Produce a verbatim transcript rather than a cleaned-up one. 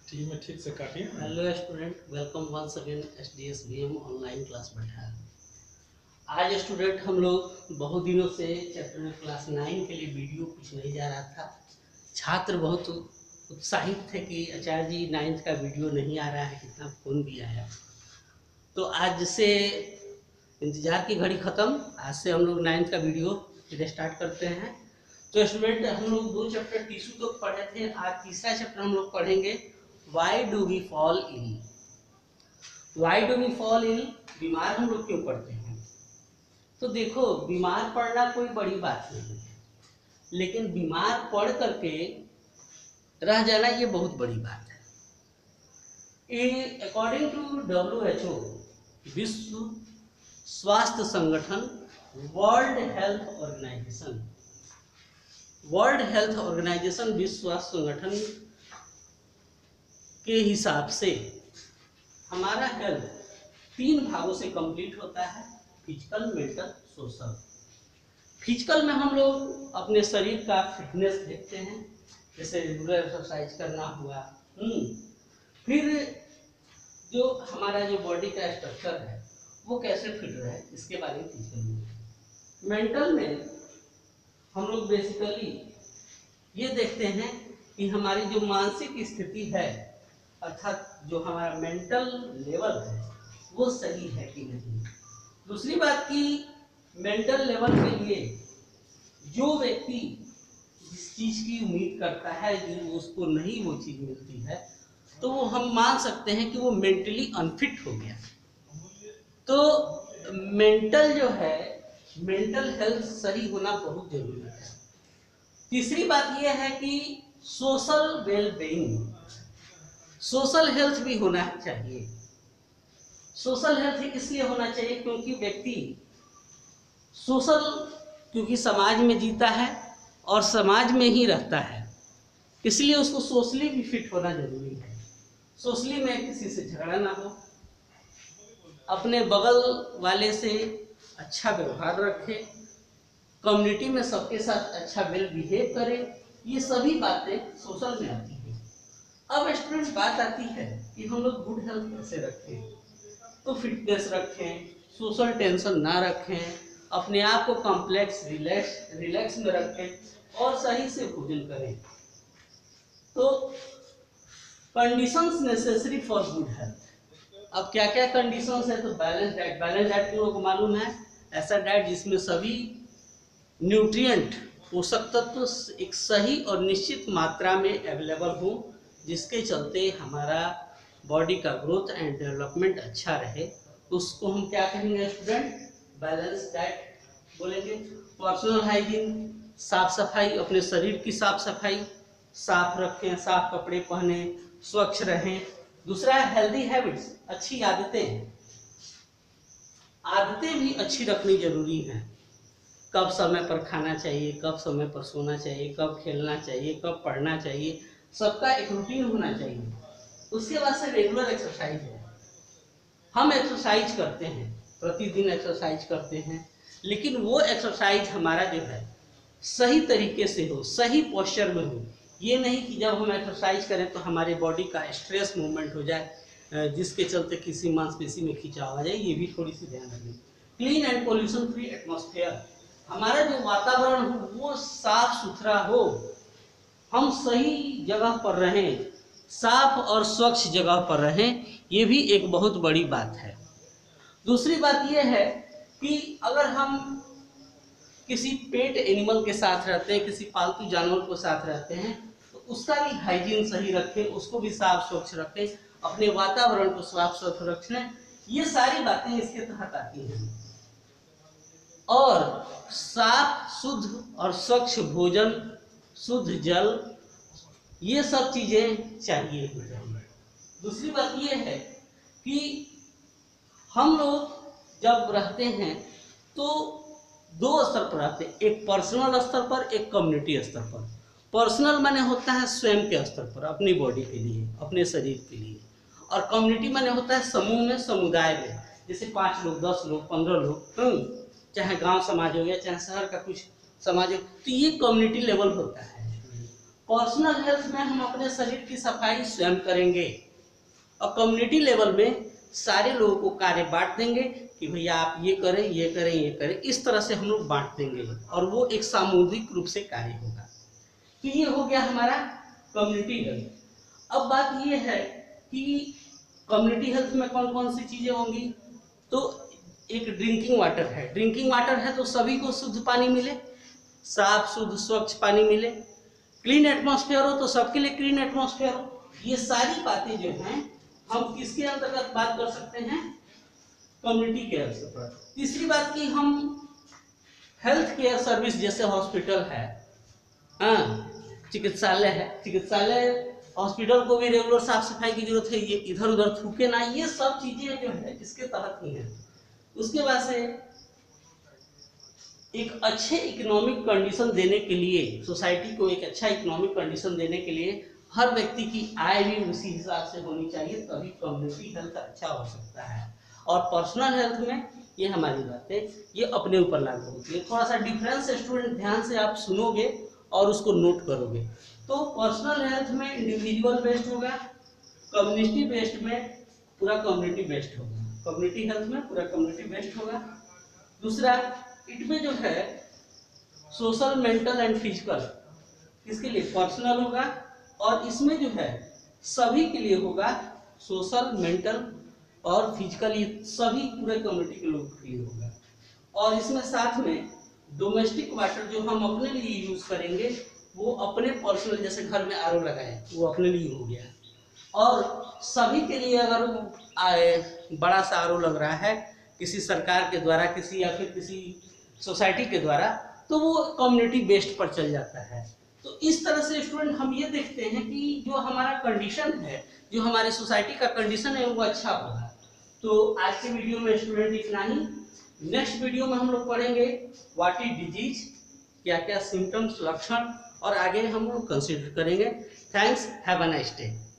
ठीक में ठीक से काटिए। Hello student, welcome once again S D S B M online class बैठा। आज स्टूडेंट हम लोग बहुत दिनों से चैप्टर क्लास नाइन के लिए वीडियो कुछ नहीं जा रहा था। छात्र बहुत उत्साहित थे कि आचार्य जी नाइन्थ का वीडियो नहीं आ रहा है, कितना फोन भी आया। तो आज से इंतजार की घड़ी ख़त्म, आज से हम लोग नाइन्थ का वीडियो फिर स्टार्ट करते हैं। तो स्टूडेंट हम लोग दो चैप्टर टिश्यू तो पढ़े थे, आज तीसरा चैप्टर हम लोग पढ़ेंगे why do we fall ill. Why do we fall ill, बीमार हम लोग क्यों पड़ते हैं। तो देखो, बीमार पड़ना कोई बड़ी बात नहीं है, लेकिन बीमार पड़ करके रह जाना ये बहुत बड़ी बात है। According to W H O, विश्व स्वास्थ्य संगठन, world health organisation world health organisation विश्व स्वास्थ्य संगठन के हिसाब से हमारा हेल्थ तीन भागों से कंप्लीट होता है: फिजिकल, मेंटल, सोशल। फिजिकल में हम लोग अपने शरीर का फिटनेस देखते हैं, जैसे रेगुलर एक्सरसाइज करना हुआ। हम्म फिर जो हमारा जो बॉडी का स्ट्रक्चर है वो कैसे फिट रहे, इसके बारे में फिजिकल में। मेंटल में हम लोग बेसिकली ये देखते हैं कि हमारी जो मानसिक स्थिति है, अर्थात जो हमारा मेंटल लेवल है वो सही है कि नहीं। दूसरी बात कि मेंटल लेवल के लिए जो व्यक्ति जिस चीज की उम्मीद करता है, जो उसको नहीं वो चीज मिलती है, तो वो हम मान सकते हैं कि वो मेंटली अनफिट हो गया। तो मेंटल जो है, मेंटल हेल्थ सही होना बहुत जरूरी है। तीसरी बात यह है कि social well being, social health भी होना चाहिए। सोशल हेल्थ इसलिए होना चाहिए क्योंकि व्यक्ति सोशल, क्योंकि समाज में जीता है और समाज में ही रहता है, इसलिए उसको सोशली भी फिट होना जरूरी है। सोशली में किसी से झगड़ा ना हो, अपने बगल वाले से अच्छा व्यवहार रखे, कम्युनिटी में सबके साथ अच्छा वेल बिहेव करे, ये सभी बातें सोशल में आती है। अब स्टूडेंट बात आती है कि हम लोग गुड हेल्थ कैसे रखें। तो फिटनेस रखें, सोशल टेंशन ना रखें, अपने आप को कॉम्प्लेक्स रिलैक्स रिलैक्स में रखें और सही से भोजन करें। तो conditions necessary for good health. अब क्या क्या कंडीशंस है, तो बैलेंस डाइट। बैलेंस डाइट तुम लोग को मालूम है, ऐसा डाइट जिसमें सभी न्यूट्रिएंट, पोषक तत्व एक सही और निश्चित मात्रा में अवेलेबल हो, जिसके चलते हमारा बॉडी का ग्रोथ एंड डेवलपमेंट अच्छा रहे, उसको हम क्या कहेंगे स्टूडेंट? बैलेंस डाइट बोलेंगे। पर्सनल हाइजीन, साफ सफाई, अपने शरीर की साफ सफाई, साफ रखें, साफ कपड़े पहने, स्वच्छ रहें। दूसरा है हेल्दी हैबिट्स, अच्छी आदतें। आदतें भी अच्छी रखनी जरूरी हैं। कब समय पर खाना चाहिए, कब समय पर सोना चाहिए, कब खेलना चाहिए, कब पढ़ना चाहिए, सबका एक रूटीन होना चाहिए। उसके बाद से रेगुलर एक्सरसाइज है। हम एक्सरसाइज करते हैं, प्रतिदिन एक्सरसाइज करते हैं, लेकिन वो एक्सरसाइज हमारा जो है सही तरीके से हो, सही पोस्चर में हो। ये नहीं कि जब हम एक्सरसाइज करें तो हमारे बॉडी का स्ट्रेस मूवमेंट हो जाए, जिसके चलते किसी मांसपेशी में खिंचाव आ जाए, ये भी थोड़ी सी ध्यान रखें। Clean and pollution free atmosphere, हमारा जो वातावरण हो वो साफ सुथरा हो, हम सही जगह पर रहें, साफ और स्वच्छ जगह पर रहें, ये भी एक बहुत बड़ी बात है। दूसरी बात यह है कि अगर हम किसी पेट एनिमल के साथ रहते हैं, किसी पालतू जानवर के साथ रहते हैं, तो उसका भी हाइजीन सही रखें, उसको भी साफ स्वच्छ रखें, अपने वातावरण को साफ स्वच्छ रखें। ये सारी बातें इसके तहत आती हैं। और साफ, शुद्ध और स्वच्छ भोजन, शुद्ध जल, ये सब चीजें चाहिए। दूसरी बात ये है कि हम लोग जब रहते हैं तो दो स्तर पर रहते हैं, एक पर्सनल स्तर पर, एक कम्युनिटी स्तर पर। पर्सनल माने होता है स्वयं के स्तर पर, अपनी बॉडी के लिए, अपने शरीर के लिए, और कम्युनिटी माने होता है समूह में, समुदाय में, जैसे पाँच लोग, दस लोग, पंद्रह लोग, चाहे गांव समाज हो गया, चाहे शहर का कुछ समाज हो, तो ये कम्युनिटी लेवल होता है। पर्सनल हेल्थ में हम अपने शरीर की सफाई स्वयं करेंगे और कम्युनिटी लेवल में सारे लोगों को कार्य बांट देंगे कि भैया आप ये करें ये करें ये करें, इस तरह से हम लोग बांट देंगे और वो एक सामूहिक रूप से कार्य होगा। तो ये हो गया हमारा कम्युनिटी हेल्थ। अब बात ये है कि कम्युनिटी हेल्थ में कौन कौन सी चीजें होंगी। तो एक ड्रिंकिंग वाटर है, ड्रिंकिंग वाटर है तो सभी को शुद्ध पानी मिले, साफ शुद्ध स्वच्छ पानी मिले। क्लीन एटमॉस्फेयर हो तो सबके लिए क्लीन एटमॉस्फेयर हो। ये सारी बातें जो हैं हम किसके अंतर्गत बात कर सकते हैं, कम्युनिटी केयर से। तीसरी बात की हम हेल्थ केयर सर्विस जैसे हॉस्पिटल है, हाँ चिकित्सालय है, चिकित्सालय हॉस्पिटल को भी रेगुलर साफ सफाई की जरूरत है, ये इधर उधर थूके ना, ये सब चीजें जो है इसके तहत ही है। उसके बाद से एक अच्छे इकोनॉमिक कंडीशन देने के लिए, सोसाइटी को एक अच्छा इकोनॉमिक कंडीशन देने के लिए हर व्यक्ति की आय भी उसी हिसाब से होनी चाहिए, तभी कम्युनिटी हेल्थ अच्छा हो सकता है। और पर्सनल हेल्थ में ये हमारी बातें ये अपने ऊपर लागू होती है। थोड़ा सा डिफरेंस स्टूडेंट ध्यान से आप सुनोगे और उसको नोट करोगे। तो पर्सनल हेल्थ में इंडिविजुअल बेस्ड होगा, कम्युनिटी बेस्ड में पूरा कम्युनिटी बेस्ड होगा, कम्युनिटी हेल्थ में पूरा कम्युनिटी बेस्ड होगा। दूसरा इसमें जो है सोशल, मेंटल एंड फिजिकल, इसके लिए पर्सनल होगा और इसमें जो है सभी के लिए होगा, सोशल, मेंटल और फिजिकल, ये सभी पूरे कम्युनिटी के लोगों के लिए होगा। और इसमें साथ में डोमेस्टिक वाटर जो हम अपने लिए यूज करेंगे वो अपने पर्सनल, जैसे घर में आर ओ लगाए वो अपने लिए हो गया। और सभी के लिए अगर आए बड़ा सा आर ओ लग रहा है किसी सरकार के द्वारा, किसी या फिर किसी सोसाइटी के द्वारा, तो वो कम्युनिटी बेस्ड पर चल जाता है। तो इस तरह से स्टूडेंट हम ये देखते हैं कि जो हमारा कंडीशन है, जो हमारे सोसाइटी का कंडीशन है वो अच्छा होगा। तो आज के वीडियो में स्टूडेंट इतना ही। नेक्स्ट वीडियो में हम लोग पढ़ेंगे व्हाट इज डिजीज, क्या क्या सिम्टम्स, लक्षण, और आगे हम लोग कंसिडर करेंगे। Thanks, have a nice day.